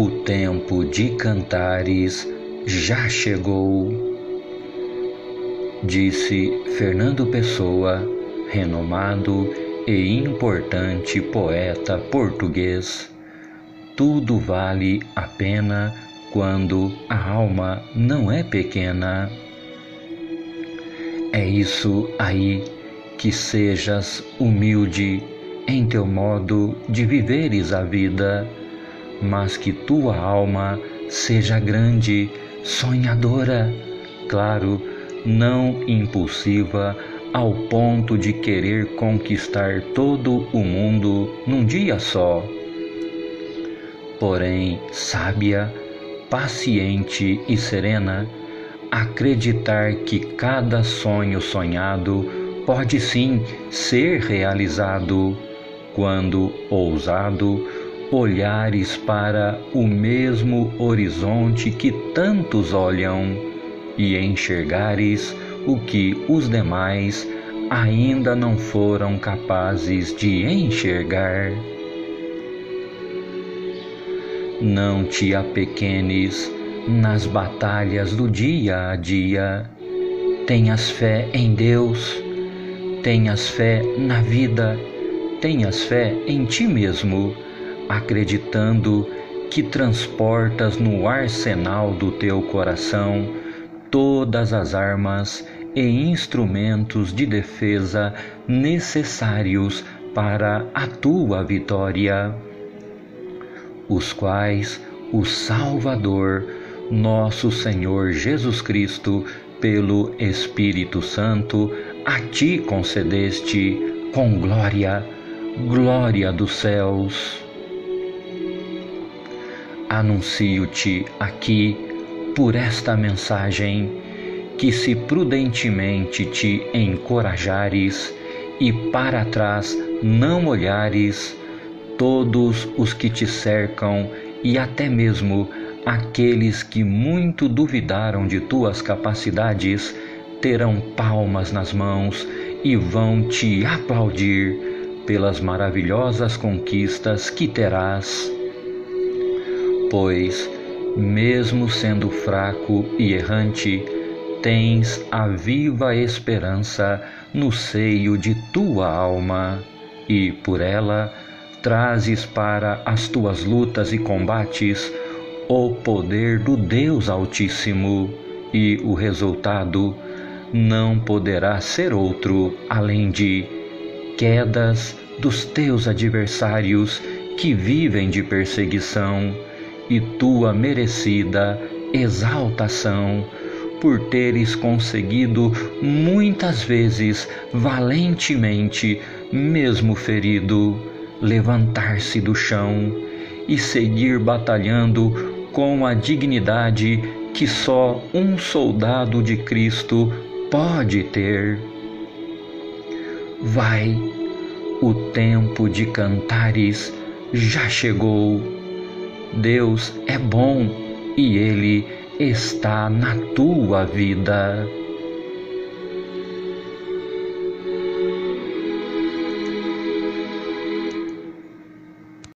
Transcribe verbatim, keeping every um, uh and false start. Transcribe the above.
O tempo de cantares já chegou, disse Fernando Pessoa, renomado e importante poeta português. Tudo vale a pena quando a alma não é pequena. É isso aí, que sejas humilde em teu modo de viveres a vida, mas que tua alma seja grande, sonhadora, claro, não impulsiva ao ponto de querer conquistar todo o mundo num dia só. Porém, sábia, paciente e serena, acreditar que cada sonho sonhado pode sim ser realizado quando, ousado, olhares para o mesmo horizonte que tantos olham e enxergares o que os demais ainda não foram capazes de enxergar. Não te apequenes nas batalhas do dia a dia. Tenhas fé em Deus, tenhas fé na vida, tenhas fé em ti mesmo, acreditando que transportas no arsenal do teu coração todas as armas e instrumentos de defesa necessários para a tua vitória, os quais o Salvador, nosso Senhor Jesus Cristo, pelo Espírito Santo, a ti concedeste com glória, glória dos céus. Anuncio-te aqui, por esta mensagem, que se prudentemente te encorajares e para trás não olhares, todos os que te cercam e até mesmo aqueles que muito duvidaram de tuas capacidades terão palmas nas mãos e vão te aplaudir pelas maravilhosas conquistas que terás. Pois, mesmo sendo fraco e errante, tens a viva esperança no seio de tua alma e, por ela, trazes para as tuas lutas e combates o poder do Deus Altíssimo, e o resultado não poderá ser outro além de quedas dos teus adversários que vivem de perseguição e tua merecida exaltação por teres conseguido muitas vezes valentemente, mesmo ferido, levantar-se do chão e seguir batalhando com a dignidade que só um soldado de Cristo pode ter. Vai, o tempo de cantares já chegou. Deus é bom e Ele está na tua vida.